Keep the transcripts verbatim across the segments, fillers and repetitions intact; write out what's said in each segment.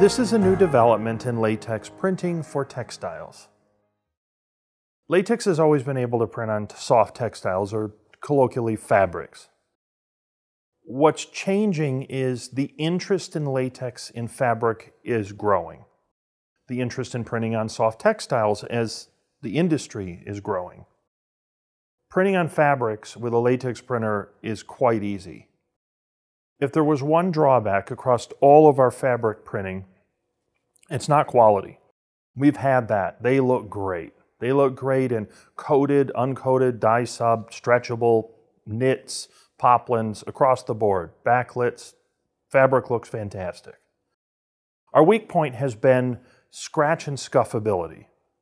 This is a new development in latex printing for textiles. Latex has always been able to print on soft textiles, or colloquially fabrics. What's changing is the interest in latex in fabric is growing. The interest in printing on soft textiles as the industry is growing. Printing on fabrics with a latex printer is quite easy. If there was one drawback across all of our fabric printing, it's not quality. We've had that. They look great. They look great in coated, uncoated, dye sub, stretchable, knits, poplins, across the board, backlits. Fabric looks fantastic. Our weak point has been scratch and scuffability.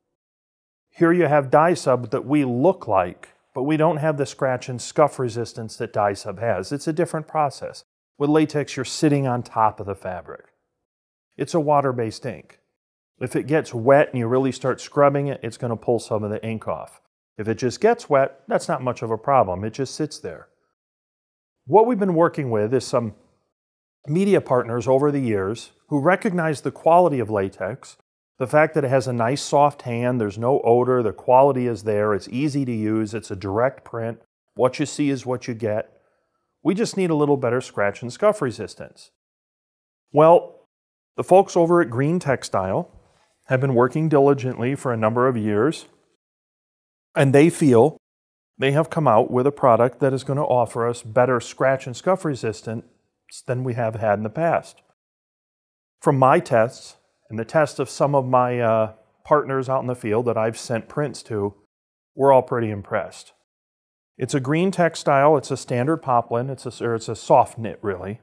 Here you have dye sub that we look like, but we don't have the scratch and scuff resistance that dye sub has. It's a different process. With latex, you're sitting on top of the fabric. It's a water-based ink. If it gets wet and you really start scrubbing it, it's going to pull some of the ink off. If it just gets wet, that's not much of a problem. It just sits there. What we've been working with is some media partners over the years who recognize the quality of latex, the fact that it has a nice soft hand, there's no odor, the quality is there, it's easy to use, it's a direct print, what you see is what you get. We just need a little better scratch and scuff resistance. Well, the folks over at Green Textile have been working diligently for a number of years, and they feel they have come out with a product that is going to offer us better scratch and scuff resistance than we have had in the past. From my tests, and the tests of some of my uh, partners out in the field that I've sent prints to, we're all pretty impressed. It's a Green Textile, it's a standard poplin, it's a, or it's a soft knit really.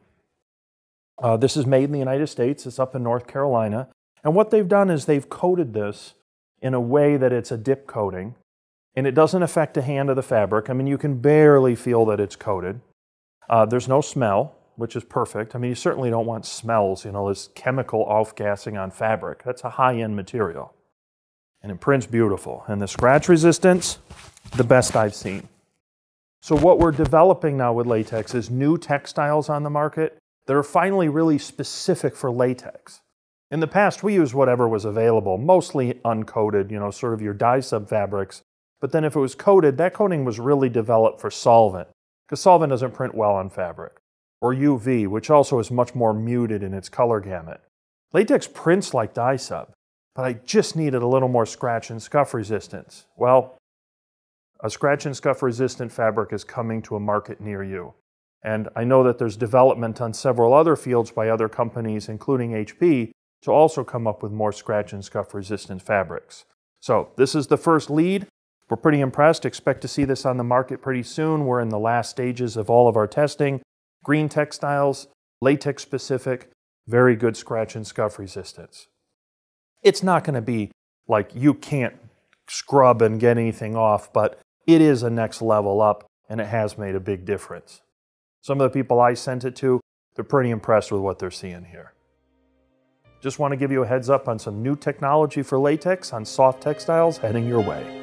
Uh, this is made in the United States, it's up in North Carolina. And what they've done is they've coated this in a way that it's a dip coating, and it doesn't affect the hand of the fabric. I mean, you can barely feel that it's coated. Uh, there's no smell, which is perfect. I mean, you certainly don't want smells, you know, this chemical off-gassing on fabric. That's a high-end material. And it prints beautiful. And the scratch resistance, the best I've seen. So what we're developing now with latex is new textiles on the market that are finally really specific for latex. In the past, we used whatever was available, mostly uncoated, you know, sort of your dye sub fabrics. But then if it was coated, that coating was really developed for solvent, because solvent doesn't print well on fabric. Or U V, which also is much more muted in its color gamut. Latex prints like dye sub, but I just needed a little more scratch and scuff resistance. Well, a scratch and scuff resistant fabric is coming to a market near you. And I know that there's development on several other fields by other companies, including H P, to also come up with more scratch and scuff resistant fabrics. So this is the first lead. We're pretty impressed. Expect to see this on the market pretty soon. We're in the last stages of all of our testing. Green Textiles, latex specific, very good scratch and scuff resistance. It's not going to be like you can't scrub and get anything off, but it is a next level up, and it has made a big difference. Some of the people I sent it to, they're pretty impressed with what they're seeing here. Just want to give you a heads up on some new technology for latex on soft textiles heading your way.